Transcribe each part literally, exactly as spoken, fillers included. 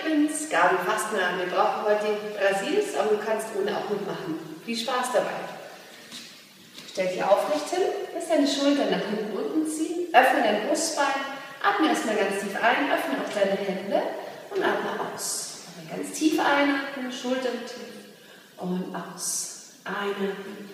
bin's, Gabi Fastner. Wir brauchen heute den Brasils, aber du kannst ohne auch mitmachen. Viel Spaß dabei. Stell dich aufrecht hin, lass deine Schultern nach hinten unten ziehen, öffne dein Brustbein, atme erstmal ganz tief ein, öffne auch deine Hände und atme aus. Atme ganz tief einatmen, Schultern tief und aus. Einatmen.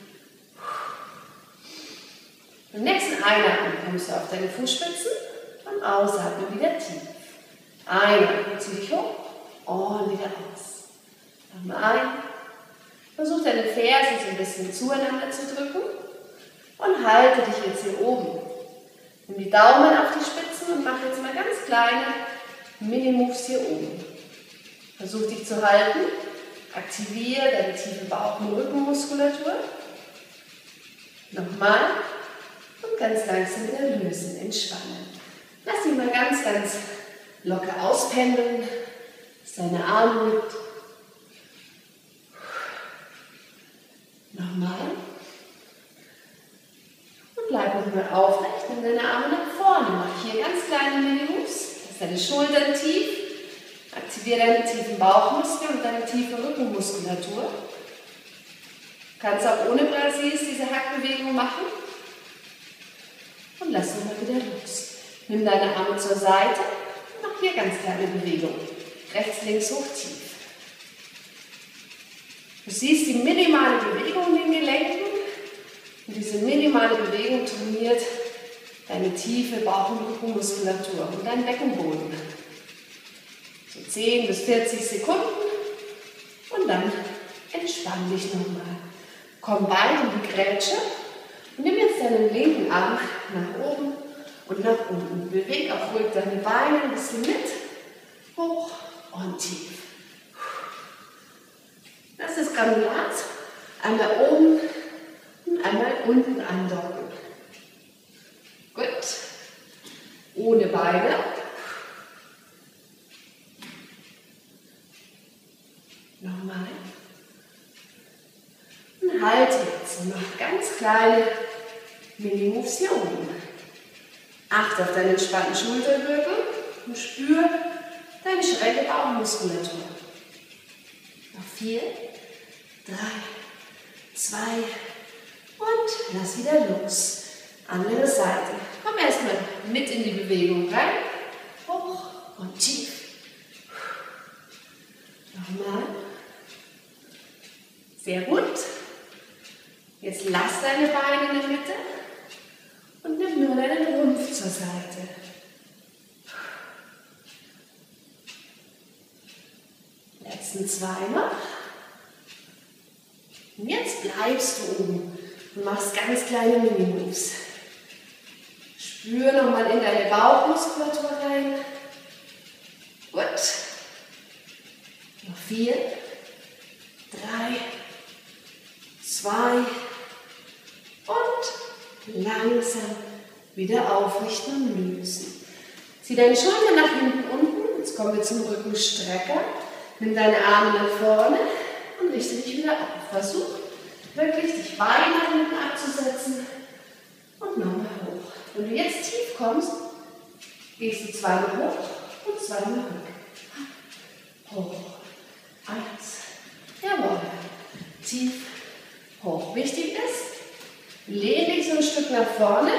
Beim nächsten Einatmen kommst du auf deine Fußspitzen und ausatmen wieder tief. Einatmen, zieh dich hoch und wieder aus. Atme ein. Versuch deine Fersen so ein bisschen zueinander zu drücken und halte dich jetzt hier oben. Nimm die Daumen auf die Spitzen und mach jetzt mal ganz kleine Mini-Moves hier oben. Versuch dich zu halten. Aktiviere deine tiefe Bauch- und Rückenmuskulatur. Nochmal. Und ganz langsam wieder lösen, entspannen. Lass dich mal ganz, ganz locker auspendeln, dass deine Arme mit. Nochmal. Und bleib nochmal aufrecht, nimm deine Arme nach vorne. Mach hier ganz kleine Mini-Moves. Lass deine Schultern tief. Aktiviere deine tiefen Bauchmuskeln und deine tiefe Rückenmuskulatur. Du kannst auch ohne Brasils diese Hackbewegung machen. Und lass nochmal wieder los. Nimm deine Arme zur Seite und mach hier ganz kleine Bewegungen. Rechts, links, hoch, tief. Du siehst die minimale Bewegung in den Gelenken. Und diese minimale Bewegung trainiert deine tiefe Bauch- und Rückenmuskulatur und deinen Beckenboden. So zehn bis vierzig Sekunden. Und dann entspann dich nochmal. Komm bald in die Grätsche. Und nimm jetzt deinen linken Arm nach oben und nach unten. Beweg auch ruhig deine Beine ein bisschen mit. Hoch und tief. Das ist Granulat. Einmal oben und einmal unten andocken. Gut. Ohne Beine. Nochmal. Und halte jetzt und mach ganz kleine Mini-Moves hier oben. Achte auf deinen entspannten Schultergürtel und spür deine schräge Bauchmuskulatur. Noch vier, drei, zwei und lass wieder los. Andere Seite. Komm erstmal mit in die Bewegung rein. Hoch und tief. Nochmal. Sehr gut. Jetzt lass deine Beine in der Mitte und nimm nur deinen Rumpf zur Seite. Letzten zwei noch. Und jetzt bleibst du oben und machst ganz kleine Mini-Moves. Spür nochmal in deine Bauchmuskulatur rein. Gut. Noch vier, drei, zwei und langsam wieder aufrichten und lösen. Zieh deine Schultern nach hinten unten. Jetzt kommen wir zum Rückenstrecker. Nimm deine Arme nach vorne und richte dich wieder auf. Versuch wirklich, dich Beine nach hinten abzusetzen und nochmal hoch. Wenn du jetzt tief kommst, gehst du zweimal hoch und zweimal hoch. Hoch. Eins. Jawohl. Tief. Hoch. Wichtig ist, lehn dich so ein Stück nach vorne.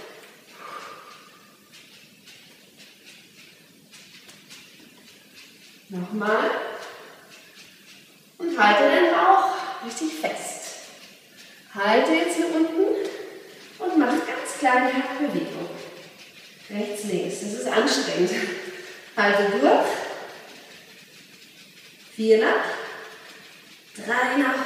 Nochmal. Und halte deinen Bauch richtig fest. Halte jetzt hier unten und mach ganz kleine Hackbewegung. Rechts, links. Das ist anstrengend. Halte durch. Vier nach. Drei nach.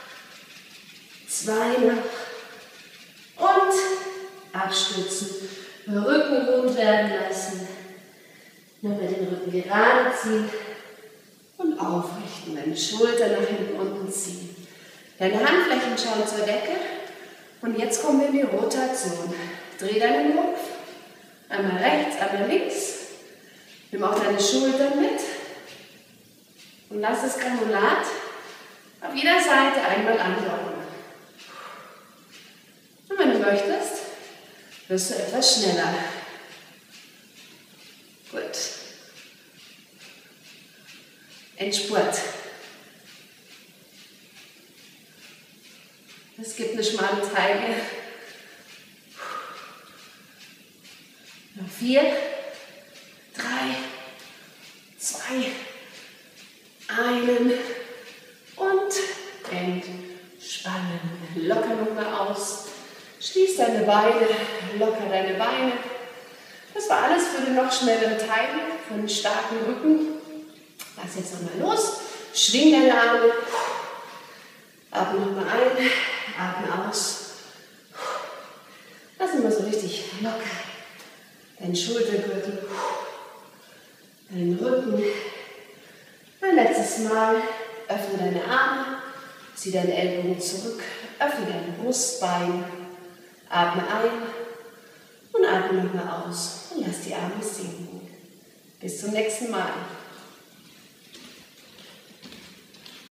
Zwei nach. Und abstützen. Rücken rund werden lassen. Nochmal den Rücken gerade ziehen. Und aufrichten, deine Schultern nach hinten unten ziehen. Deine Handflächen schauen zur Decke. Und jetzt kommen wir in die Rotation. Dreh deinen Rumpf. Einmal rechts, einmal links. Nimm auch deine Schultern mit. Und lass das Granulat auf jeder Seite einmal andocken. Und wenn du möchtest, wirst du etwas schneller. Gut. Endspurt. Es gibt eine schmale Taille. Noch vier, drei, zwei, einen und entspannen. Locker nochmal aus. Schließ deine Beine, locker deine Beine. Das war alles für eine noch schnellere Teile, für einen starken Rücken. Lass jetzt nochmal los. Schwing deine Arme. Atme nochmal ein, atme aus. Lass immer so richtig locker. Dein Schultergürtel, deinen Rücken. Ein letztes Mal. Öffne deine Arme. Zieh deine Ellbogen zurück. Öffne dein Brustbein. Atme ein und atme nochmal aus. Und lass die Arme sinken. Bis zum nächsten Mal.